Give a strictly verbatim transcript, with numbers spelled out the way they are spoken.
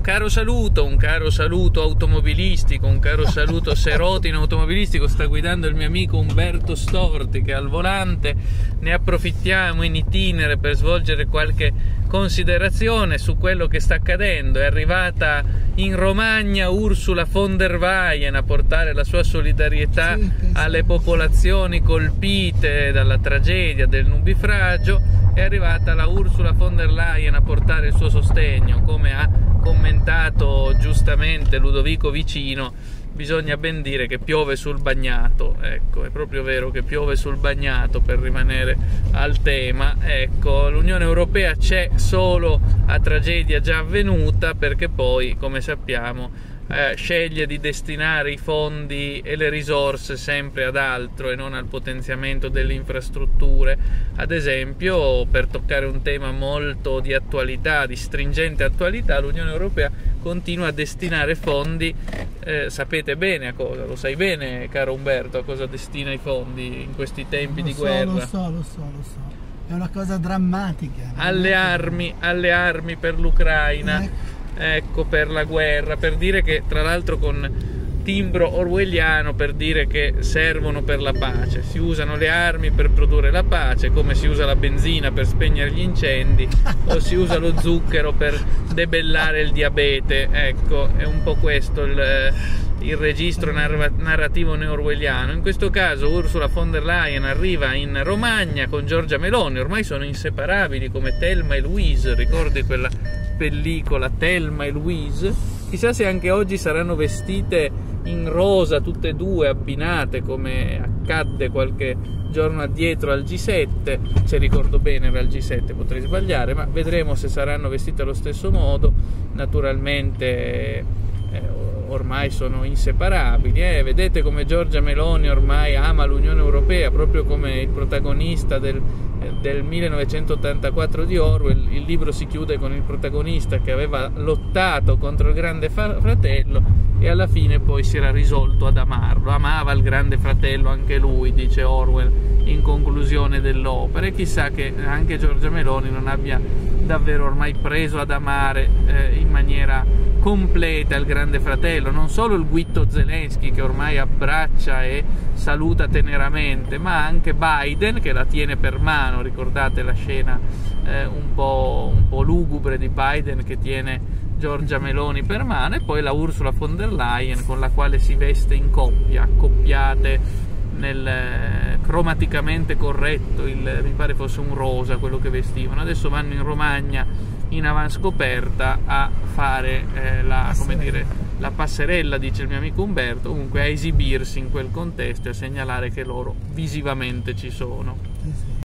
caro saluto, un caro saluto automobilistico, un caro saluto serotino automobilistico. Sta guidando il mio amico Umberto Storti che è al volante. Ne approfittiamo in itinere per svolgere qualche considerazione su quello che sta accadendo. È arrivata in Romagna Ursula von der Leyen a portare la sua solidarietà alle popolazioni colpite dalla tragedia del nubifragio. È arrivata la Ursula von der Leyen a portare il suo sostegno, come ha commentato giustamente Ludovico Vicino. Bisogna ben dire che piove sul bagnato, ecco, è proprio vero che piove sul bagnato, per rimanere al tema. Ecco, l'Unione Europea c'è solo a tragedia già avvenuta, perché poi, come sappiamo, eh, sceglie di destinare i fondi e le risorse sempre ad altro e non al potenziamento delle infrastrutture. Ad esempio, per toccare un tema molto di attualità, di stringente attualità, l'Unione Europea continua a destinare fondi, eh, sapete bene a cosa, lo sai bene caro Umberto, a cosa destina i fondi in questi tempi lo di so, guerra? Lo so, lo so, lo so, è una cosa drammatica. Alle armi, alle armi per l'Ucraina, ecco. ecco, per la guerra, per dire che, tra l'altro con timbro orwelliano, per dire che servono per la pace. Si usano le armi per produrre la pace, come si usa la benzina per spegnere gli incendi o si usa lo zucchero per debellare il diabete. Ecco, è un po' questo il, il registro narrativo neo-orwelliano. In questo caso Ursula von der Leyen arriva in Romagna con Giorgia Meloni, ormai sono inseparabili come Thelma e Louise, ricordi quella pellicola Thelma e Louise? Chissà se anche oggi saranno vestite in rosa tutte e due, abbinate, come accadde qualche giorno addietro al G sette, se ricordo bene era il G sette, potrei sbagliare, ma vedremo se saranno vestite allo stesso modo. Naturalmente eh, ormai sono inseparabili, eh? Vedete come Giorgia Meloni ormai ama l'Unione Europea, proprio come il protagonista del, del millenovecentottantaquattro di Orwell. Il libro si chiude con il protagonista che aveva lottato contro il grande fratello e alla fine poi si era risolto ad amarlo, amava il grande fratello anche lui, dice Orwell in conclusione dell'opera. E chissà che anche Giorgia Meloni non abbia davvero ormai preso ad amare eh, in maniera completa il grande fratello, non solo il Guitto Zelensky che ormai abbraccia e saluta teneramente, ma anche Biden che la tiene per mano. Ricordate la scena eh, un po', un po' lugubre di Biden che tiene Giorgia Meloni per mano, e poi la Ursula von der Leyen con la quale si veste in coppia, accoppiate nel eh, cromaticamente corretto, il, mi pare fosse un rosa quello che vestivano. Adesso vanno in Romagna in avanscoperta a fare eh, la, come dire, la passerella, dice il mio amico Umberto, comunque a esibirsi in quel contesto e a segnalare che loro visivamente ci sono.